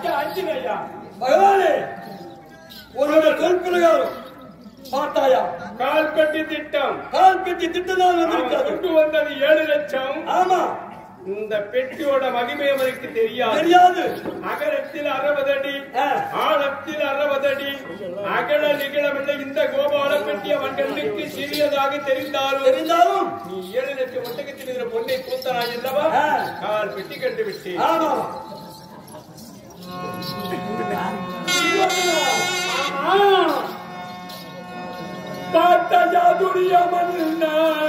ஆஞ்சநேயா பகவானே, உன்னோட சொல் பிரகாரம் பார்த்தாயா? கால்பட்டி திட்டம் திட்டம்தான் வந்திருக்கிறது. கொண்டு வந்தது 7 லட்சம். ஆமா, இந்த பெட்டியோட மகிமை அவருக்கு தெரியாது. அகரத்தில் 60 அடி, ஆழத்தில் 60 அடி, அகல நிகழமில்லை. இந்த கோபால பெட்டி அவன் கண்ணுக்கு சிறியதாக தெரிந்தாலும் நீ 7 லட்சம் ஒட்டகத்தில் இருக்கிற பொண்ணை கூத்தனாய் அல்லவா? கால் பெட்டி கண்டு விட்டேன். பார்த்தாயா துரியமன்னா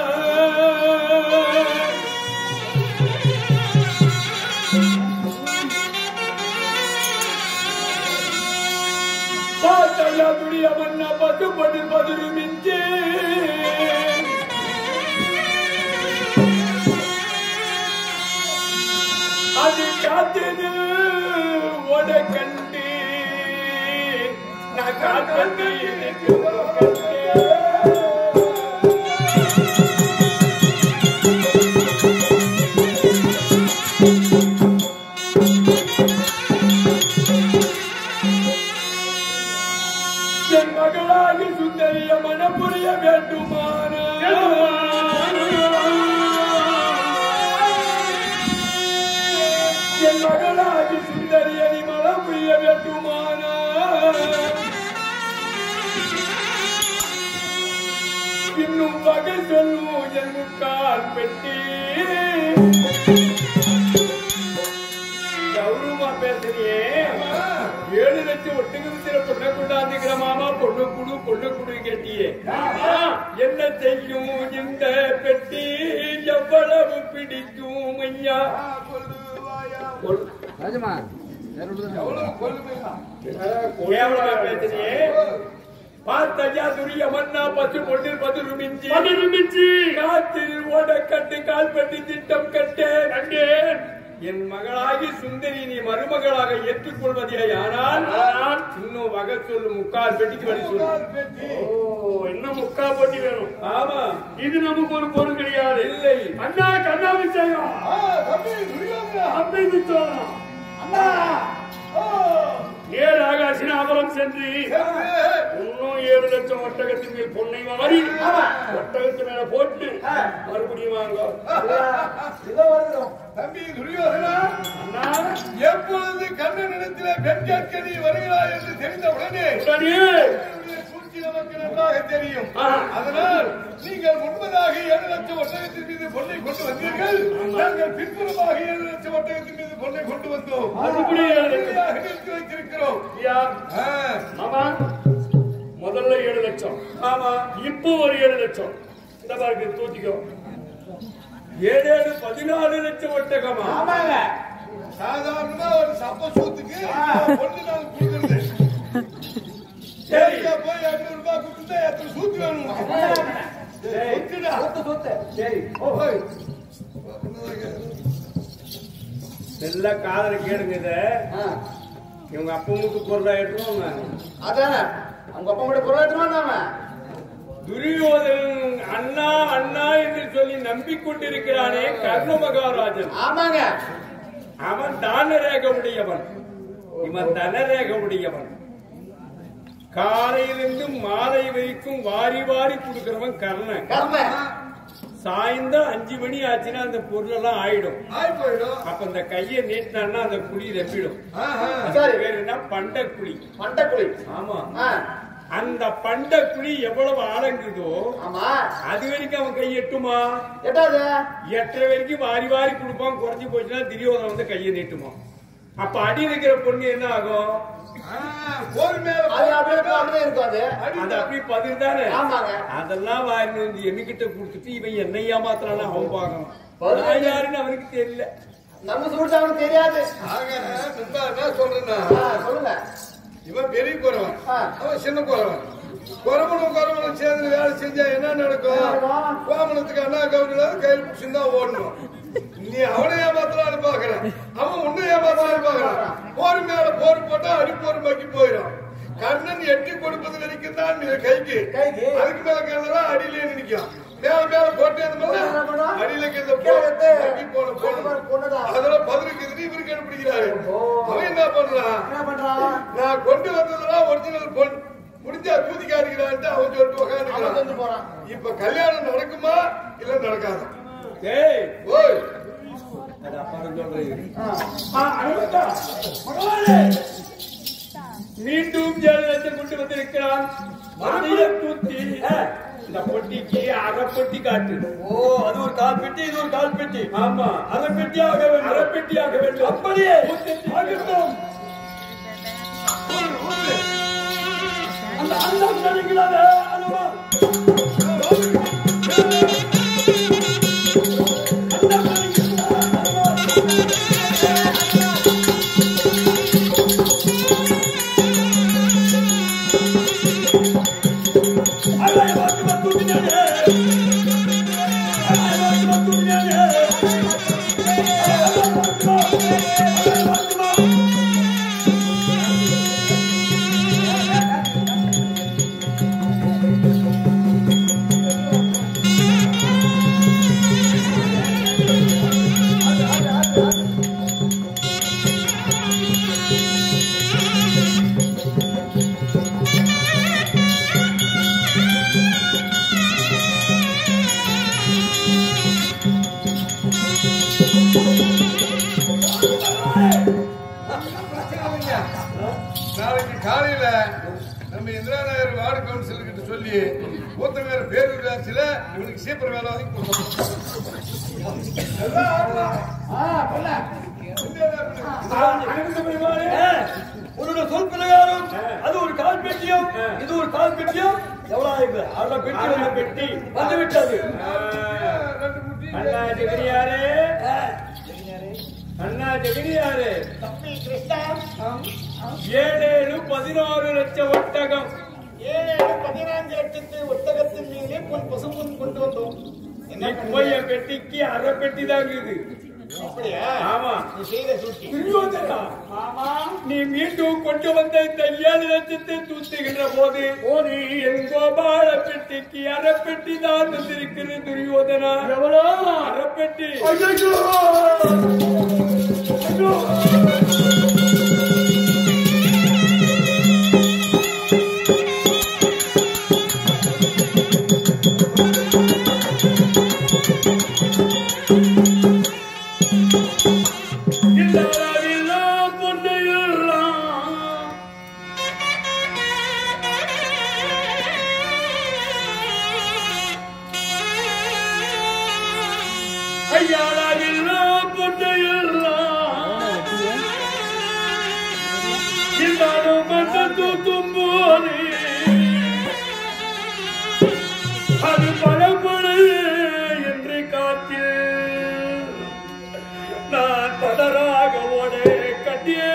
பார்த்தயா துரியமன்னா பதுபடி பதிருமிஞ்சே அது காத்தது ஓட கண்டு நான் காத்தது எனக்கு என் மகளாகி சுந்தரிய மனப்புரிய வேண்டுமான என் மகளாகி சுந்தரியனி மனம் புரிய வேண்டுமான இன்னும் வகை சொல்லும் என் முக்கால் பெட்டி கௌரவமா பேசுறியே 7 லட்சம் ஒட்டுக்கு பொண்ணை கொண்டாந்துக்கிற மாமா பொண்ணு குடு கேட்டியே என்ன செய்யும் இந்த பெட்டி எவ்வளவு பிடிக்கும் ஐயா பேசுறியே பார்த்தா துரிய மன்னா 10 பொண்ணில் 10 மிஞ்சி காத்தில் ஓட கட்டு கால் பட்டி திட்டம் கண்டேன். என் மகளாகி சுந்தரி நீ மருமகளாக ஏற்றுக்கொள்வதே ஆனால் இன்னும் வகை சொல்லு முக்கால் பெட்டிக்கு வழி சொல்லு. இன்னும் முக்கால் பெட்டி வேணும். ஆமா, இது நமக்கு ஒரு பொருள் கிடையாது. இல்லை அண்ணா கண்ணாமி செய்யும் அண்ணா ஏழு ஆகாசினாபுரம் சென்று இன்னும் 7 லட்சம் ஒட்டகத்தின் மேல் பொன்னை வாரி ஒட்டகத்து மேல போட்டு மறுபடியும் வாங்க. தம்பி துரியோதனா, எப்பொழுது கண்ணனிடத்திலே பெண் கேட்க நீ வருகிறாய் என்று தெரிந்த உடனே சூழ்ச்சி நமக்கு நன்றாக தெரியும். அதனால் நீங்கள் முன்பதாக 7 லட்சம் ஒட்டகத்தின் மீது பொண்ணை கொண்டு வந்தீர்கள். நாங்கள் பின்புறமாக 7 லட்சம் ஒட்டகத்தின் மீது பொண்ணை கொண்டு வந்தோம். நிறுத்தி வைத்திருக்கிறோம். முதல்ல 7 லட்சம். ஆமா, இப்போ ஒரு 7 லட்சம். இந்த பாருக்கு தூத்திக்கோ. 14 லட்சம் ஒட்டகமா? ஆமாங்க, சாதாரணமா ஒரு சப்ப சூத்துக்கு பொண்ணு நாங்க கொடுக்குறது. சரி, போய் 200 ரூபாய் கொடுத்தா எத்தனை சூத்து வேணும்? நல்ல காதல கேடுங்க. இவங்க அப்பமுக்கு பொருளா எடுத்துருவாங்க. அதான அவங்க அப்பா கூட பொருளா எடுத்துருவாங்க. துரியோதனன் அண்ணா அண்ணா என்று சொல்லி நம்பிக்கொண்டிருக்கிறானே கர்ண மகாராஜன். ஆமாங்க, அவன் தானரேக உடையவன், இவன் தனரேக உடையவன். காலையிலிருந்து மாலை வரைக்கும் வாரி வாரி கொடுக்கிறவன் கர்ணன். சாயந்தரம் 5 மணி ஆச்சுன்னா அந்த பொருள் எல்லாம் ஆயிடும். அப்ப இந்த கையை நீட்டினா அந்த குழி ரெப்பிடும். பேர் என்ன? பண்டக்குழி. ஆமா, அந்த பண்டக்குழி எவ்வளவு ஆழங்குதோ அது வரைக்கும் அவன் கை எட்டுமா? எட்டரை வரைக்கும் வாரி வாரி கொடுப்பான். குறைஞ்சி போச்சுன்னா துரியோதனன் வந்து கையை நீட்டுமா? அப்ப அடி வைக்கிற பொண்ணு என்ன ஆகும்? அப்படி பதில் தானே. அதெல்லாம் வாரி வந்து என்கிட்ட கொடுத்துட்டு இவன் என்னை ஏமாத்தினாலும் அவன் பார்க்கணும். யாருன்னு அவனுக்கு தெரியல. நம்ம சொல்றது அவனுக்கு தெரியாது. சொல்லுங்க, இவன் பெரிய குறவன், அவன் சின்ன குறவன். குறவனும் சேர்ந்து வேலை செஞ்சா என்ன நடக்கும்? கோமணத்துக்கு அண்ணா கவுனில கையில் பிடிச்சுதான் ஓடணும். நீ அவனை ஏமாத்தலான்னு பாக்குற, அவன் உன்னை ஏமாத்தலான்னு பாக்குறான். போர் மேல போர் போட்டா அடிப்போர் மக்கி போயிடும். கண்ணன் எட்டி கொடுப்பது வரைக்கும் தான் கைக்கு, அதுக்கு மேல கண்ணதான் அடியிலே நிற்கும். மேல போட்டு அடியில அதெல்லாம் பதிலுக்கு இவருக்கு பிடிக்கிறாரு. அவன் என்ன பண்றான், நான் கொண்டு வந்ததெல்லாம் ஒரிஜினல் பொன் முடிஞ்சா தூதிக்காரிக்கிறான்ட்டு அவன் சொல்லிட்டு உட்காந்துக்கிறான். இப்ப கல்யாணம் நடக்குமா இல்ல நடக்காது? ஓய் மீண்டும் ஜெயலலிதா கொண்டு வந்திருக்கிறான். தூத்தி இந்த பொட்டிக்கு அரை பொட்டி காட்டு. ஓ, அது ஒரு கால் பெட்டி, இது ஒரு கால் பெட்டி. ஆமா, அரை பெட்டியாக வேண்டும், அரை பெட்டியாக வேண்டும். அப்படியே ஆகட்டும். அந்த அண்ணன் நினைக்கிறாங்க அல்லவா? நாளைக்கு காலையில நம்ம இந்திரா நகர் வார்டு கவுன்சிலர் கிட்ட சொல்லி ஊத்தங்கர பேரூராட்சியில இவனுக்கு சீப்பர் வேலை வாங்கி உன்னோட சொல் பிரகாரம் அது ஒரு கால் பெட்டியும் இது ஒரு கால் பெட்டியும் எவ்வளவு அரை பெட்டி ஒரு பெட்டி வந்து விட்டது. அண்ணா ஜெகனியாரே, அண்ணா ஜெகனியாரே, 7-16 லட்சம் ஒட்டகம், 7-14 லட்சத்து ஒட்டகத்தின் மீது பசும்பொன் கொண்டு வந்தோம். போய் பெட்டிக்கு அரை பெட்டி தான் இருக்குது. அப்படியா? ஆமா, நீ செய்த சூழ்ச்சி. ஆமா, நீ மீண்டும் கொண்டு வந்த இந்த 7 லட்சத்தை தூத்துகின்ற போது என் கோபால பெட்டிக்கு அரை பெட்டி தான் வந்திருக்கிறது. துரியோதனா, எவ்வளோ அரை பெட்டி? அது பலப்படு என்று காத்தில் நான் பதராக ஓட கட்டியே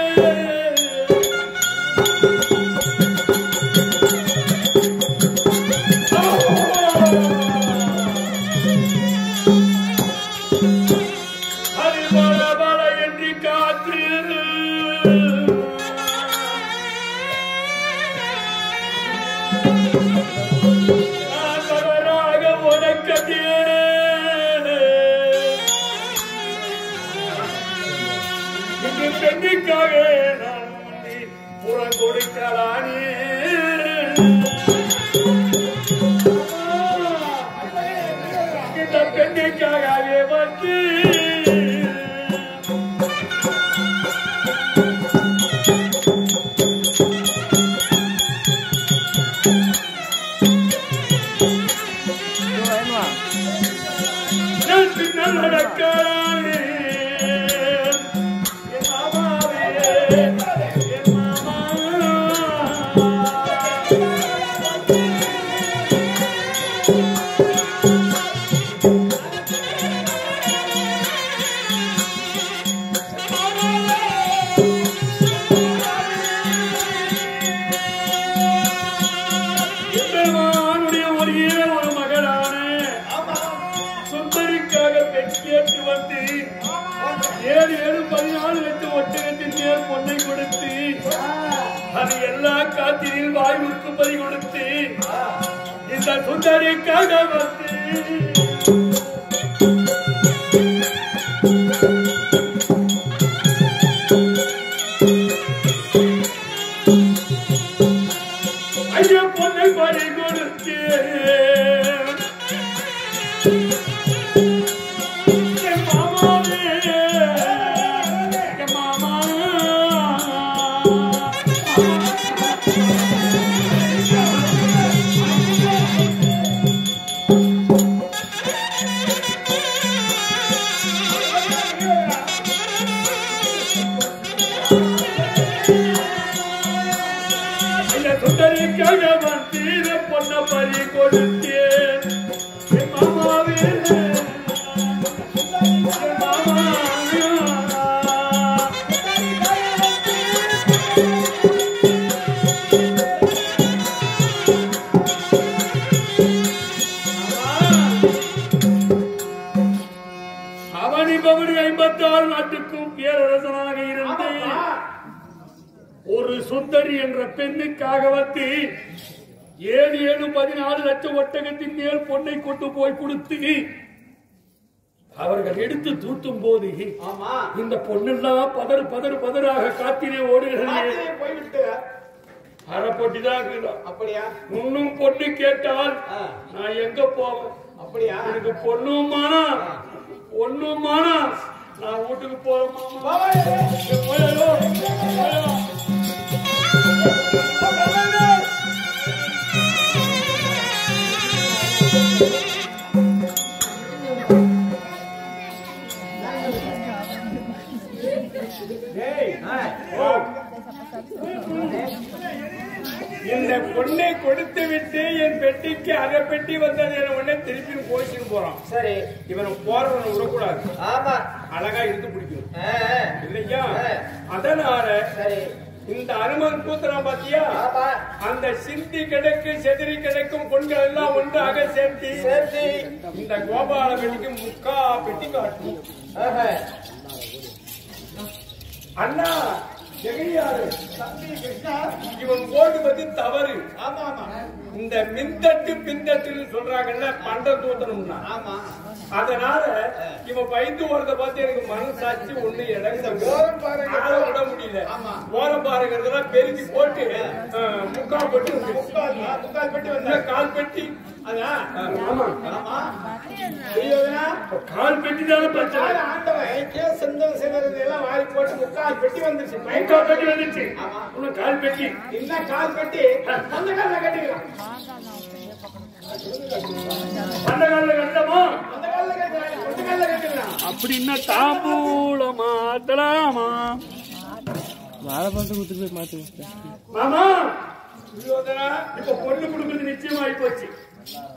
அது பல பல என்று காத்தில் பெண்ணிக்காக நான் புறம் கொடுக்கலானே. இந்த பெண்ணிக்காகவே வந்து நடக்கிறானே. பொன்னை கொடுத்து அது எல்லா காத்திரில் வாயுக்கு பறி கொடுத்து இந்த அந்த சுந்தரிக்காக வந்து ஐயா பொண்ணை பறி கொடுத்து சுந்தரிக்காக வந்து பொண்ணை பறி கொடுத்தேன் மாமாவே அவனி பவனி 56 நாட்டுக்கும் பேரரசனாக இருந்து ஒரு சுந்தரி என்ற பெண்ணுக்காக வந்து 14 லட்சம் ஒட்டகத்தின் மேல் பொண்ணை கொண்டு போய் கொடுத்து அவர்கள் எடுத்து தூத்தும் போது இந்த பொண்ணெல்லாம் பதறாக காத்திலே ஓடுகிறது. அறப்பொட்டிதான் அப்படியா? இன்னும் பொண்ணு கேட்டால் நான் எங்க போவேன்? அப்படியா? எனக்கு பொண்ணுமானா நான் வீட்டுக்கு போறேன். இந்த பொண்ணை கொடுத்து விட்டு என் பெட்டிக்கு அதை பெட்டி வந்தது என உடனே திருப்பி கோச்சிட்டு போறான். சரி, இவனை போறவனை விடக்கூடாது. ஆமா, அழகா இருந்து பிடிக்கும் இல்லையா? அதனால இந்த அனுமன் கூத்துறான் பாத்தியா, அந்த சிந்தி கிடைக்கு செதிரி கிடைக்கும் பொண்கள் எல்லாம் ஒன்றாக சேர்த்து இந்த கோபால பெட்டிக்கு முக்கா பெட்டி காட்டும். அண்ணா ஜெகையாரு இவன் போட்டு பத்தி தவறு. ஆமா ஆமா, இந்த மின்தட்டு பின்தட்டு சொல்றாங்கல்ல, பண்ட தூத்தணும்னா. அதனால இவன் பயந்து போறத பார்த்து எனக்கு மனசாட்சி ஒண்ணு இடம் ஓரம் பாருங்க விட முடியல. ஓரம் பாருங்கிறதெல்லாம் பெருக்கி போட்டு முக்கால் பெட்டி முக்கால் பெட்டி வந்து கால் பெட்டி. அதான் ஆமா ஆமா, கால் பெட்டி தானே பிரச்சனை. ஆண்டவன் செந்தல் சிவரது எல்லாம் வாரி போட்டு முக்கால் பெட்டி வந்துருச்சு. முக்கால் பெட்டி வந்துச்சு, கால் பெட்டி என்ன கால் பெட்டி அந்த கால கட்டிக்கலாம். அந்த கால கட்டமா அந்த கால கட்டிக்கலாம், அந்த கால கட்டிக்கலாம். அப்படின்னா தாம்பூலமா தலாமா வாழைப்பழத்தை கொடுத்துட்டு போய் மாத்தி மாமா இப்ப பொண்ணு கொடுக்கறது நிச்சயமாயி போச்சு.